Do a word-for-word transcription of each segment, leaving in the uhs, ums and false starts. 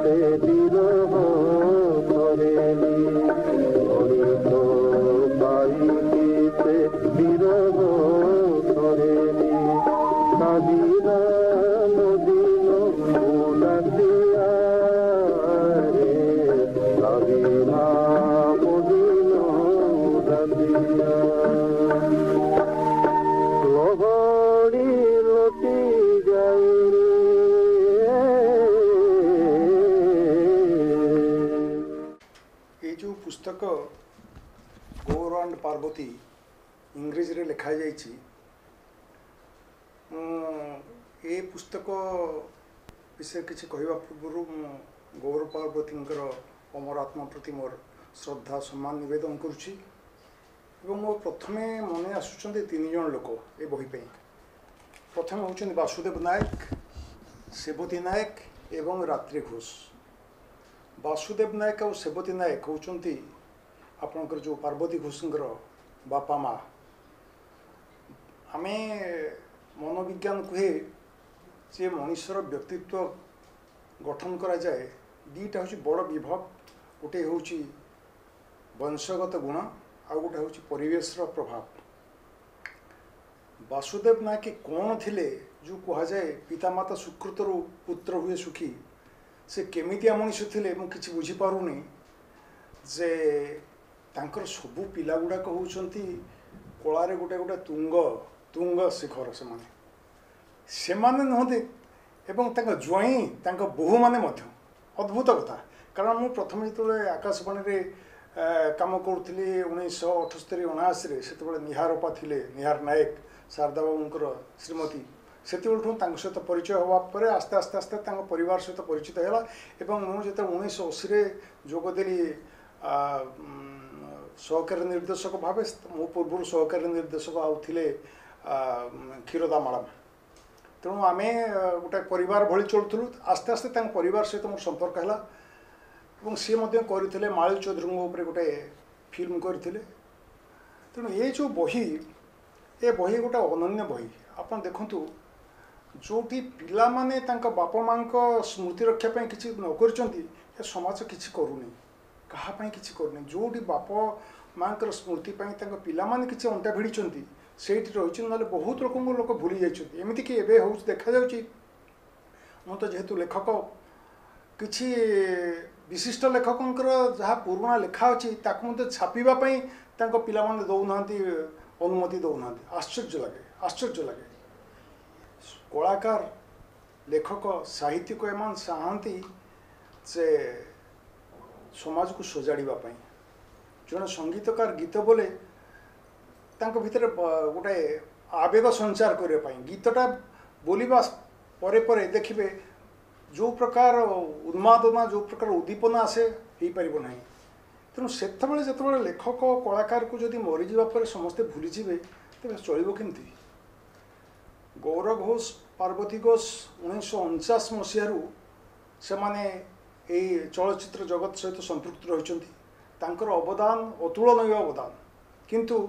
पुस्तक गौर एंड पार्वती इंग्रेजी रे लिखा जाइछि। ए पुस्तक विषय किसी कहवा पूर्व गौर पार्वती अमर आत्मा प्रति मोर श्रद्धा सम्मान निवेदन करुछि। मो प्रथमे मन आसुचंती तीन जन लोक ए बही पे। प्रथम होउछन वासुदेव नायक, सेवती नायक एवं रात्रि घोष। वासुदेव नायक और सेवती नायक होउछंती आपनकर जो पार्वती घोषंकर बापा माँ। आमे मनोविज्ञान कहे जे मनुष्यर व्यक्तित्व गठन करा जाए दीटा हूँ बड़ विभाग। गोटे हूँ वंशगत गुण आ गोटे हूँ परिवेश प्रभाव। वासुदेव नायक कौन थिले जो कह जाए पितामाता सुकृतरु पुत्र हुए सुखी। से केमितिया मनुष्य थिले मु किछि बुझी पारुनी जे तांकर सबु पिला गुड़ाक होउछंती कलारे गोटे गोटे तुंग तुंग शिखर से माने से माने नहते एवं तांका ज्वाई तांका बहु माने मध्य अद्भुत कथा। कारण मु प्रथम जो आकाशवाणी रे काम करुली उन्नीस अठस्तरी अनाशी से निहार अपा थिले निहार नायक शारदा बाबूंकर श्रीमती से सहित परिचय हवा पर आस्ते आस्ते आस्ते परिवार सहित परिचित है। मुझे उन्नीस अशी जोगदेली सहकारी निर्देशक भाव मो पूर्व सहकारी निर्देशक आउे क्षीरदा मैडम। तेणु आम गोटे परिवार भली चलुलु। आस्ते आस्ते परिवार सहित मोर संपर्क है। सी करते माली चौधरी उपर गोटे फिल्म करते। तेणु ये जो बही ए बही गोटे अनन्य बही। आप देखु जोटी पिला माने तांका बापा माँ स्मृति रक्षापी किसी न कर समाज किसी करूनी कहापाई किसी करूनी। जोटी बापा माँ स्मृति पिला माने किसी अंटा भिड़ी से रही ना बहुत लोक लोक भूली जाइए। एमती कि एवं हूँ देखा मु तो जेहेतु लेखक किसी विशिष्ट लेखक जहाँ पुराणा लेखा अच्छी छापापी पिला माने दौना अनुमति दौना। आश्चर्य लगे आश्चर्य लगे। कलाकार लेखक साहित्यिक एमान चाहती से समाज को सजाड़ापी। जड़े संगीतकार गीत बोले भितर गोटे आवेग संचार करने गीतटा बोलवा परे परे देखिए जो प्रकार उन्मादना जो प्रकार उद्दीपना आसे हो पार ना। तेणु से जो लेखक कलाकार को जदि मरीजा पर समस्ते भूलीजे तेज चलो केमती। गौर घोष पार्वती घोष उन्नीस अणचाश मसीह से माने चलचित्र जगत सहित संपृक्त रही। अवदान अतुलनीय अवदान। किंतु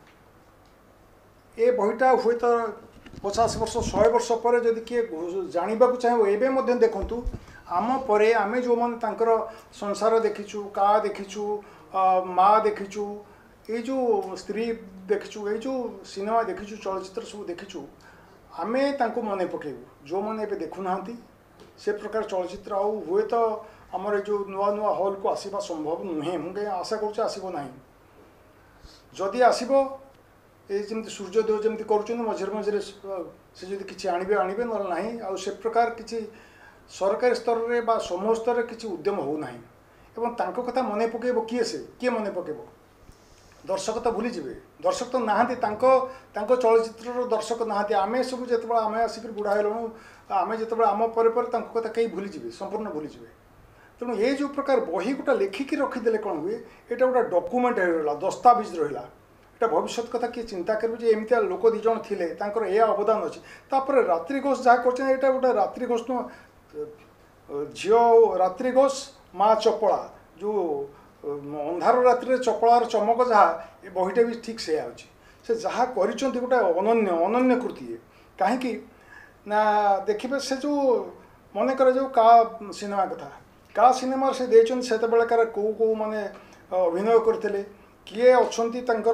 ए बहीटा हुए तो पचास वर्ष शहे वर्ष पर जदि किए जानवा चाहे एवं देखु आम परे आमे जो मैंने संसार देखीचु का देखीचु माँ देखीचु ये जो स्त्री देखीचु ये जो सिनेमा देखीचु चलचित्र सब देखीचु आमे तांको मने पकेबू जो मैंने ए देखुना से प्रकार चलचित्र आउ हुए तो आमर जो नुआ नुआ हॉल को आसवा संभव नुहे। मुझे आशा करुच्छे आसब ना। जदि आसब ये जमी सूर्योदय जमी कर मझे मझे से जब किसी आणवे आणवे ना ना से प्रकार किसी सरकारी स्तर में बा समूह स्तर में किसी उद्यम होना। एवं तांको कथा मने पकेब किए से किए मने पकेब दर्शक तो भूलीजे। दर्शक तो नहांती चलचित्र दर्शक नहांती। आमे सब जो आम आसिक बुढ़ा हेलु आमे जो आम पर कथा कहीं भूलीजे संपूर्ण भूलीजे। तेणु ये जो प्रकार बही गोटा लेखिकी रखीदे कौन हुए ये गोटे डॉक्यूमेंट रहा दस्तावेज रहा। भविष्य कथा किए चिंता करेंगे एमती लोक दीज थे यह अवदान अच्छी। तापर रात्रि घोष जहाँ कर गोटे रात्रि घोष झील रात्रि घोष माँ चपला जो अंधार रात्रि चपलार चमक जहाँ ये बहीटा भी ठीक से अच्छी से जहाँ कर गोटे अनन्य अनन्य कृति कहीं ना देखिए से जो मन कर जो का सिनेमा कथा का सिनेमा से देचन से बेलकार कौ कौ माने अभिनय करते किए अच्छा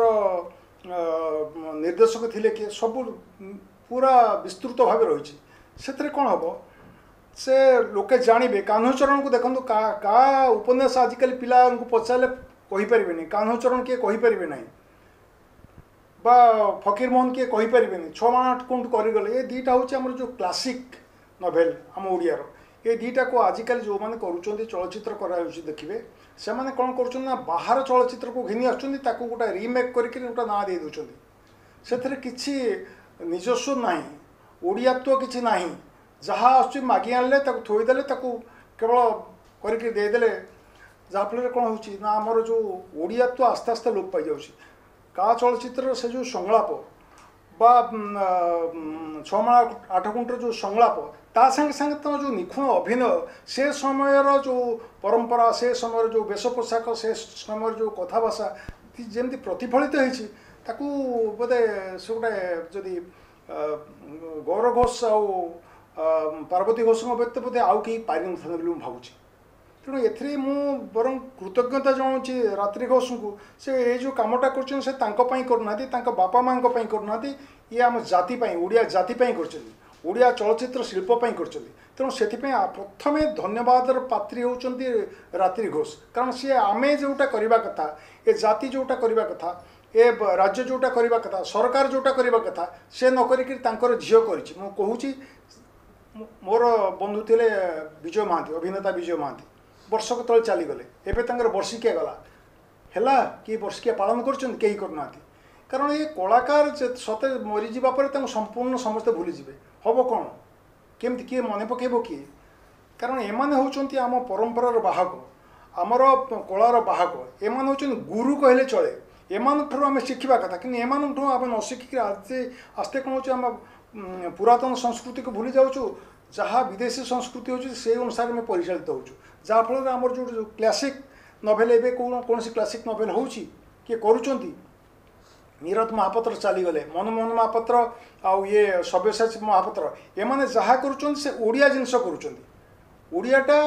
निर्देशक थिले किए सब पूरा विस्तृत भाव रही से कौन हम से लोके जानवे कान्हचरण को देखो का का उपन्यास आजिकल पिला पचारे कहीपर कान्हचरण किए कहीपर ना बा फकीर मोहन किए कहीपर छमाण आठ कुंट करगले ये दुईटा हूँ आम जो क्लासिक नोवेल आम ओडियार ये दुईटा को आजिकल जो मैंने करुँच चलचित्र करा देखिए से मैंने कौन कर बाहर चलचित्र को घिनी आसुँच गोटे रिमेक करके गोटे ना दे दूसरी से किसी निजस्व ना ओडियात्व किसी ना जहाँ आस मागी आनले थोईदे केवल करके देदेले जहाँफल कौन हो ना आमर जो ओडियात्व आस्ते आस्ते लोप पाई जाऊँगी का चलचित्र से जो संलाप बा छमाण आठ कुंटर जो संलाप ता संगे संगे तो जो निखुण अभिनय से समय जो परंपरा से समय जो वेश पोशाक से समय जो कथा भाषा जमी प्रतिफलित होती बोधे से गोटे जदि गौर घोष आ पार्वती घोष व्यक्त बोधे आउ कहीं पारि न भावुँ तेणु ए बर कृतज्ञता जनाऊँ रात्रि घोष को से ये जो कमटा कर बापा माँ करना ये आम जाति ओडिया जाति कर ओडिया चलचित्र शिल्पी कर तेणु से प्रथमे धन्यवाद पात्री होती रात्रि घोष कारण सी आमे जोटा करवा कथा ये जाति जोटा करवा कथा ए राज्य जोटा करवा कथा सरकार जोटा करवा कथा से नकर झील कर कहूँ मोर बंधु थे विजय महांती अभिनेता विजय महांती वर्षक तले चलीगले एवं वर्षिकिया गला है कि वर्षिकिया पालन करना कारण ये कलाकार सते मरीजा पर संपूर्ण समस्ते भूलीजे हम कौन केमती किए मन पकेब किए कारण एमाने होचंती आम परंपरार बाहक आमर कलार बाहक एमाने होचंती गुरु कहले चले एमान ठू आम शिखा कथा कि एमान ठू आम न शिखिक आस्ते आस्ते कौन हो आम पुरातन संस्कृति को भूली जाऊँ जहाँ विदेशी संस्कृति हो से अनुसार आम परिचालित हो जहाँफल आमर जो जो क्लासिक नोवेल एवं कौन कौन क्लासिक नोवेल हो किए करुँच नीरद महापात्र चलीगले मनमोहन महापात्र आउ ये सब्यसाची महापात्र एमाने जहाँ करुँच से ओडिया जिनस करुँचाटा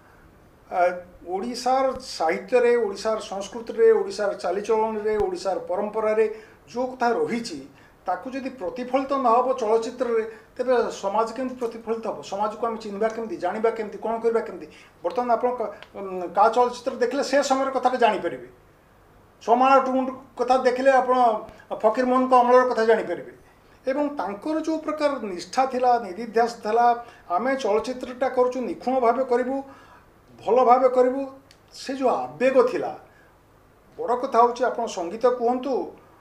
ओडिशार साहित्य रे ओडिशार संस्कृति रे ओडिशार चालीचलन रे ओडिशार परंपरा रे जो कथा रही ताकू जदि प्रतिफलित न हो चलचित्र रे तेरे समाज केमती प्रतिफलित हम समाज को आम चिन्हवा केमती जाना केमती कौन करवा केमती बर्तमान आप का चलचित्र देखले से समय कथा जापर छमाण टुंड कथा देखले आप फकीर मोहन को अमलर कथा जापर एवं तांकर जो प्रकार निष्ठा थिला निधिध्यास थिला आमे चलचित्रटा करूँ निखुण भाव करूँ भल भाव करूँ से जो आवेग थिला बड़ कथा हूँ आप संगीत कहतु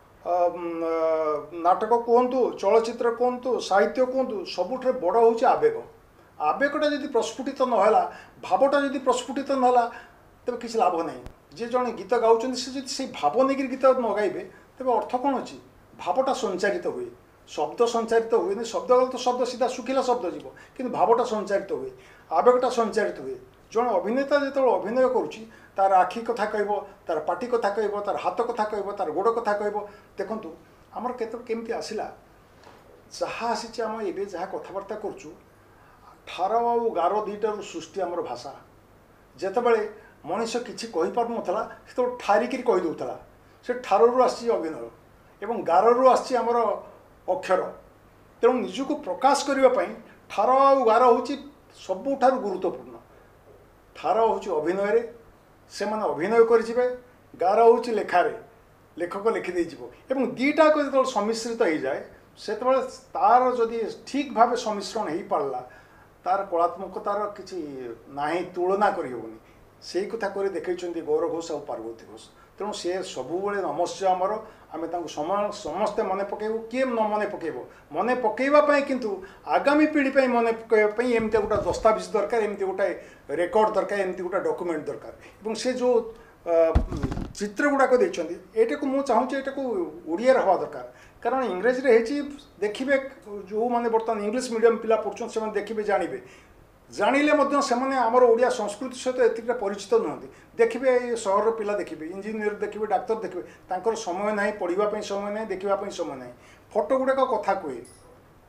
नाटक कहतु चलचित्र कहतु साहित्य कहतु सबुठ बड़ हूँ आवेग आवेगटा जदि प्रस्फुटित नहला भावटा जदि प्रस्फुटित नहला तेज किसी लाभ नहीं जी जड़े गीत गाँव से भाव नहीं गीत न गाइबे तेज अर्थ कौन अच्छी भावटा संचारित हुए शब्द संचारित हुए शब्द गले तो शब्द सीधा सुखिला शब्द जीव कि भावटा संचारित हुए आवेगटा संचारित हुए जड़े अभिनेता जो अभिनय करुँची तार आखि कथा कह तार पाटी कथा कह तार हाथ कथा कह तार गोड़ कथा कह देखूँ आमर केमती आसला जहाँ आसी आम ए जहाँ कथबार्ता करुँ ठार आ गार दुईटार सृष्टि आमर भाषा जितेबाला मनीष किसी कहीपार नाला से ठारिकी कहीदूला से ठारू आसी अभिनय एवं गारू आसी आमर अक्षर तेणु निजक प्रकाश करने ठार आ गार हूँ सबुठ गुरुत्वपूर्ण ठार हूँ अभिनय से मैंने अभिनय करें गार हूँ लेखार लेखक लिखिदे एवं दुईटा जो सम्मिश्रित हो जाए से तार जदि ठीक भाव सम्मिश्रण हो पारा तार कलात्मकतार किसी ना तुलना करहबनी से कथा कर देखते गौर घोष और पार्वती घोष तेणु सी सबुबले नमस्य आमर आम समस्ते मन पकेबू किए न मन पकेब मन पकेवाई किंतु आगामी पीढ़ी मन पकेवाई एमती गोटे दस्तावेज दरकार एमती गोटे रेकर्ड दरकार एमती गोटे डॉक्यूमेंट दरकार और से जो चित्र गुड़ाक देखते को मुझे चाहूँगी यहाँ को ओडिया हवा दरकार कारण इंग्रेजी रे देखिए जो मैंने बर्तमान इंग्लिश मीडियम पिला पढ़ुं से देखिए जानवे जानिले से आमर ओडिया संस्कृति सहित एतिकटा परिचित नुहति देखिए सहर पिला देखिए इंजीनियर देखिए डाक्तर देखिए तांकर समय ना पढ़ाई समय ना देखापी समय ना फोटो गुड़ाक कथा कहे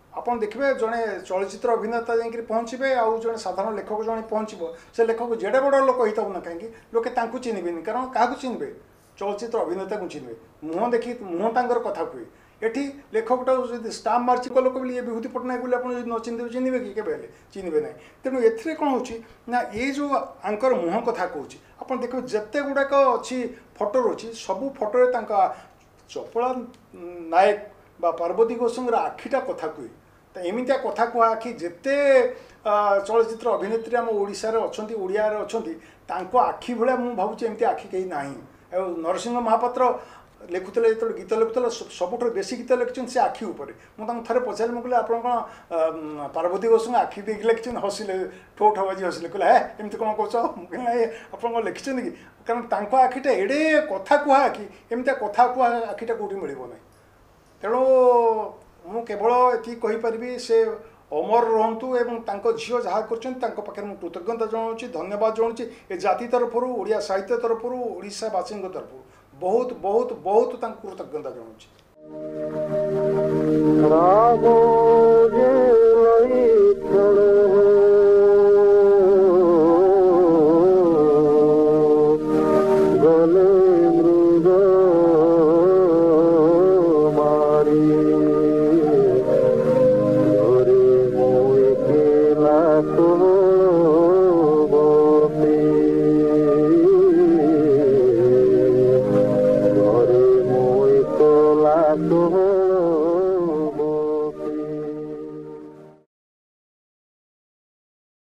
आपन देखिए जड़े चलचित्र अभिनेता जाकि पहुँचे आउ जड़े साधारण लेखक जड़े पहुँचब से लेखक जेडे बड़ लोक होता ना कहीं लोके चिन्हबेनि कारण क्या चिन्हबे चलचित्र अभिनेता को चिन्हबे मुह देखी मुह तांकर कथा कहे एठी लेखकटा जो स्टाम्प मार्च लोक बोली ये विभूति पट्टनायक बोली आप न चिन्ह चिन्हबे कि केवे चिन्हबे ना तेणु ए कौन होना ये जो आंकर मुह कथा कहूँ आप देखो जिते गुड़ाक अच्छी फटोर अच्छी सबू फटोरे चपला नायक बा पार्वती गोस्वामी आखिटा कथा कहे तो एमतिया कथा कह आखि जिते चलचित्र अभिनेत्री आम ओडिशा रे अछंती ओडिया रे अछंती तांको आखि भलिया मु भाबुची एमती आखि कहीं नाही नरसिंह महापात्र लिखुले जो गीत लिखुले सबुठ बेसी गीत लिखिं से आखि उपर मुझे थे पचारि मुझे आप पार्वती गोस्वामी आखि देखिए लिखिं हसिले ठो ठो बाजी हसिले कहले है एमती कौन कह आप लिखिं कि कारण तांको आखिटा एडे कथा कह आखि एमती कथा कह आखिटा कौटी मिल ना तेणु मु केवल ये कहीपरि से अमर रुहतु एवं तांको झील जहाँ कर कृतज्ञता जनाऊँ धन्यवाद जनाऊँ ए जाति तरफ ओडिया साहित्य तरफ ओडिशावासी तरफ बहुत बहुत बहुत कृतज्ञता जनाऊँ।